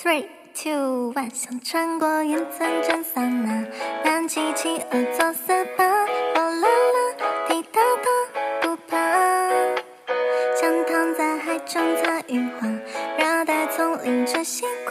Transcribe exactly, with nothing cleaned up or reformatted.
Three, two, one， 想穿过云层蒸桑拿，燃起企鹅做 S P A， 哦啦啦，滴答答，不怕。想躺在海中采羽花，热带丛林吃西瓜。